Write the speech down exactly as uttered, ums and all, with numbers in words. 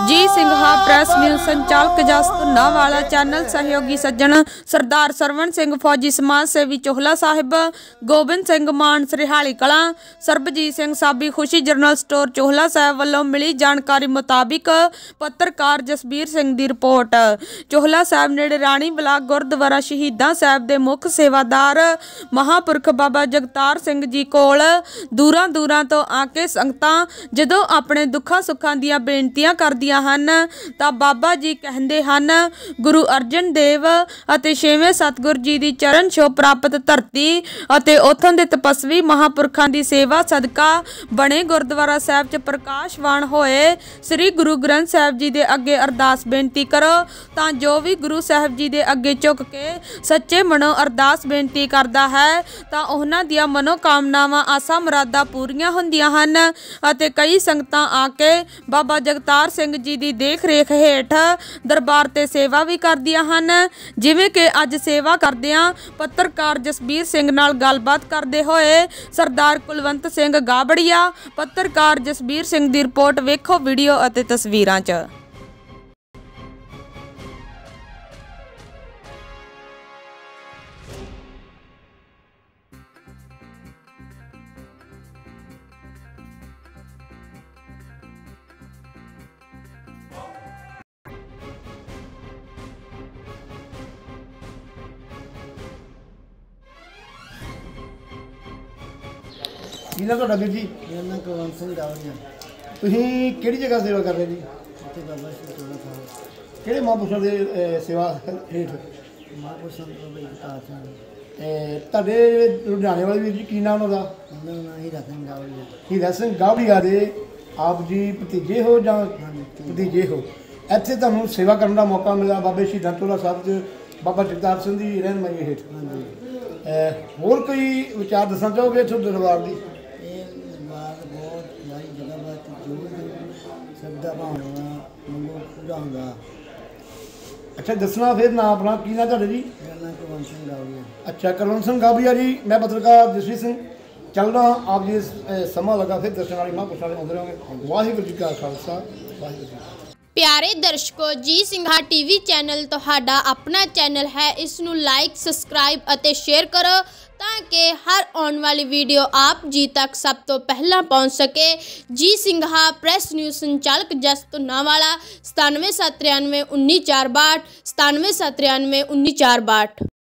जी Singha press news संचालक जस धुन्नावाला channel सहयोगी सज्जन सरदार सरवण सिंह फौजी समाज सेवी चोहला साहिब गोबिंद सिंह मान सरिहाली कला सरबजीत सिंह साबी खुशी जनरल स्टोर चोहला साहब वालों मिली जानकारी मुताबिक पत्रकार जसबीर सिंह की रिपोर्ट। चोहला साहब नेड़े राणी ब्लाक गुरुद्वारा शहीदां साहब के मुख सेवादार महापुरख बाबा जगतार सिंह जी कोल दूरां दूरां तो आके संगतां जदों अपने दुखा सुखां दियां बेनतियां करदियां हन तां बाबा जी कहंदे हन गुरु अर्जन देव अते छेवें सतगुर जी दी चरण छो प्राप्त धरती अते उत्थों दे तपस्वी महापुरखां दी सेवा सदका बने गुरुद्वारा साहब च प्रकाशवान होए श्री गुरु ग्रंथ साहब जी दे अगे अरदास बेनती करो तां जो भी गुरु साहब जी दे अगे झुक के सच्चे मनो अरदास बेनती करदा है तां उहनां दियां मनोकामनावां आसा मुरादां पूरीआं हुंदियां हन अते कई संगतां आके बाबा जगतार सिंह जी की देख रेख हेठ दरबार ते सेवा भी करदियां हन। जिवें कि अज सेवा करदियां पत्रकार जसबीर सिंह नाल गलबात करदे होए सरदार कुलवंत सिंह गाबड़िया पत्रकार जसबीर सिंह की रिपोर्ट वेखो वीडियो अते तस्वीरां च। ਕੀ ਨਾ ਤੁਹਾਡਾ ਵੀਰ ਜੀ? ਮੇਰਾ ਨਾਮ ਕੁਲਵੰਤ ਸਿੰਘ ਗਾਵੜੀਆ। ਤੁਸੀਂ ਕਿਹੜੀ ਜਗ੍ਹਾ ਸੇਵਾ ਕਰ ਰਹੇ ਜੀ? ਇੱਥੇ ਬਾਬਾ ਸ਼੍ਰੀ ਚੋਲਾ ਸਾਹਿਬ ਕਿਹੜੇ ਮਹਾਂਪੁਰਸ਼ਾਂ ਦੇ ਅਹ, ਸੇਵਾ ਹੇਠ? ਮਹਾਂਪੁਰਸ਼ਾਂ ਤੋਂ ਬਾਬਾ ਜਗਤਾਰ ਸਿੰਘ ਅਹ, ਤੁਹਾਡੇ ਲੁਧਿਆਣੇ ਵਾਲੇ ਵੀਰ ਜੀ ਕੀ ਨਾਮ ਉਹਦਾ? ਉਹਨਾਂ ਦਾ ਨਾਮ ਹੀਰਾ ਸਿੰਘ ਗਾਵੜੀਆ। ਹੀਰਾ ਸਿੰਘ ਗਾਵੜੀਆ ਦੇ ਆਪ ਜੀ ਭਤੀਜੇ ਹੋ ਜਾਂ ਹਾਂਜੀ ਭਤੀਜੇ ਹੋ? ਇੱਥੇ ਤੁਹਾਨੂੰ ਸੇਵਾ ਕਰਨ ਦਾ ਮੌਕਾ ਮਿਲਿਆ ਬਾਬੇ ਸ਼ਹੀਦਾਂ ਚੋਲਾ ਸਾਹਿਬ 'ਚ ਬਾਬਾ ਜਗਤਾਰ ਸਿੰਘ ਦੀ ਰਹਿਨੁਮਾਈ ਹੇਠ। ਹਾਂਜੀ ਅਹ, ਹੋਰ ਕੋਈ ਵਿਚਾਰ ਦੱਸਣਾ ਚਾਹੋਗੇ ਇੱਥੋਂ ਦਰਬਾਰ ਦੀ? ਇਹ ਬਾਤ ਬਹੁਤ ਸਾਰੀ ਜਗ੍ਹਾ ਬਾਤ ਜੋ ਸ਼ਬਦਾਂ ਭਾਵਨਾ ਮੰਗੋ ਪੂਰਾ ਹੁੰਦਾ। ਅੱਛਾ ਦੱਸਣਾ ਫਿਰ ਨਾਂ ਆਪਣਾ ਕੀ ਨਾਂ ਤੁਹਾਡਾ ਜੀ? ਮੇਰਾ ਨਾਮ ਕੁਲਵੰਤ ਸਿੰਘ ਗਾਵੜੀਆ। अच्छा कुलवंत सिंह गाबिया जी, मैं पत्रकार जसवीर सिंह चल रहा हूँ। आप जी समा लगा फिर दर्शन वाली महापुरुषों वाले आते रहेंगे। वाहिगुरू जी का खालसा वाहिगुरू जी। प्यारे दर्शकों, जी सिंघा टीवी चैनल तुहाडा अपना चैनल है, इसनू लाइक सबसक्राइब अते शेयर करो ताकि हर आने वाली वीडियो आप जी तक सब तो पहला पहुँच सके। जी सिंघा प्रेस न्यूज़ संचालक जस धुन्नावाला सतानवे सत्त त्रियानवे उन्नी चार बाहठ सतानवे सत्त त्रियानवे उन्नी चार बाहठ।